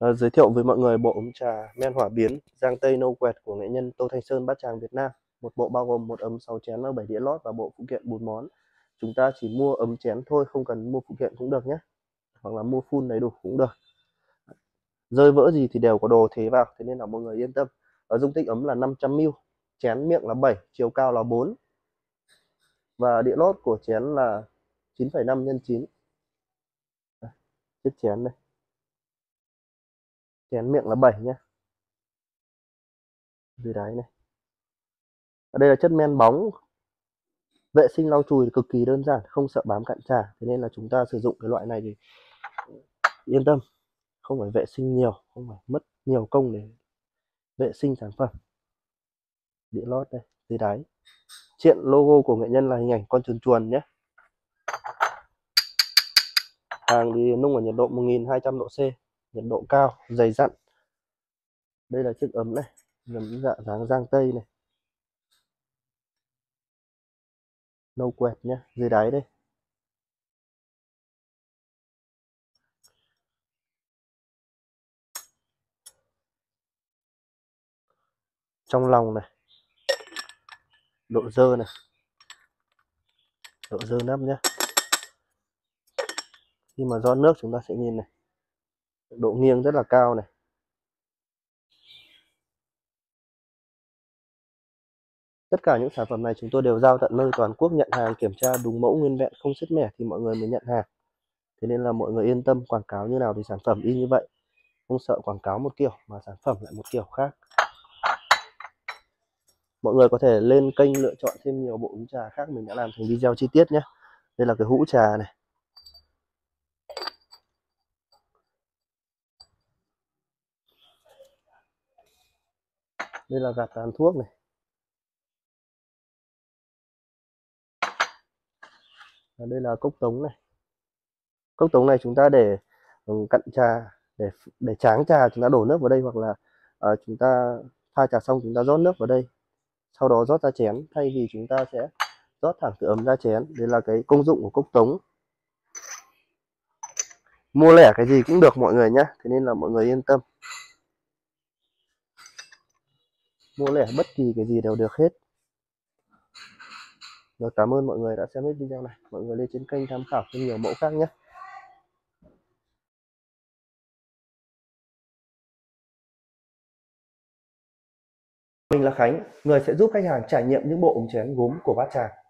Giới thiệu với mọi người bộ ấm trà men hỏa biến Giang Tây No Quẹt của nghệ nhân Tô Thanh Sơn Bát Tràng Việt Nam. Một bộ bao gồm một ấm 6 chén và 7 đĩa lót và bộ phụ kiện 4 món. Chúng ta chỉ mua ấm chén thôi, không cần mua phụ kiện cũng được nhé. Hoặc là mua full đầy đủ cũng được. Rơi vỡ gì thì đều có đồ thế vào, thế nên là mọi người yên tâm. Ở dung tích ấm là 500ml, chén miệng là 7, chiều cao là 4. Và đĩa lót của chén là 9,5 x 9. Chiếc chén đây. Chén miệng là 7 nhé. Dưới đáy này. Ở đây là chất men bóng. Vệ sinh lau chùi cực kỳ đơn giản, không sợ bám cặn trà, thế nên là chúng ta sử dụng cái loại này thì yên tâm, không phải vệ sinh nhiều, không phải mất nhiều công để vệ sinh sản phẩm. Đĩa lót đây, dưới đáy. Triện logo của nghệ nhân là hình ảnh con chuồn chuồn nhé. Hàng thì nung ở nhiệt độ 1200 độ C, nhiệt độ cao, dày dặn. Đây là chiếc ấm này, ấm dạ dáng Giang Tây này. No Quẹt nhé, dưới đáy đây. Trong lòng này, độ dơ này, độ dơ nắp nhé. Khi mà rót nước chúng ta sẽ nhìn này, độ nghiêng rất là cao này. Tất cả những sản phẩm này chúng tôi đều giao tận nơi toàn quốc, nhận hàng kiểm tra đúng mẫu nguyên vẹn, không sứt mẻ thì mọi người mới nhận hàng. Thế nên là mọi người yên tâm, quảng cáo như nào thì sản phẩm y như vậy, không sợ quảng cáo một kiểu mà sản phẩm lại một kiểu khác. Mọi người có thể lên kênh lựa chọn thêm nhiều bộ ấm trà khác, mình đã làm thành video chi tiết nhé. Đây là cái hũ trà này. Đây là gạt tàn thuốc này. Và đây là cốc tống này. Cốc tống này chúng ta để cặn trà, để tráng trà chúng ta đổ nước vào đây, hoặc là chúng ta pha trà xong chúng ta rót nước vào đây, sau đó rót ra chén, thay vì chúng ta sẽ rót thẳng từ ấm ra chén. Đây là cái công dụng của cốc tống. Mua lẻ cái gì cũng được mọi người nhé, thế nên là mọi người yên tâm, mua lẻ bất kỳ cái gì đều được hết. Rồi, cảm ơn mọi người đã xem hết video này. Mọi người lên trên kênh tham khảo thêm nhiều mẫu khác nhé. Mình là Khánh, người sẽ giúp khách hàng trải nghiệm những bộ ống chén gốm của Bát Tràng.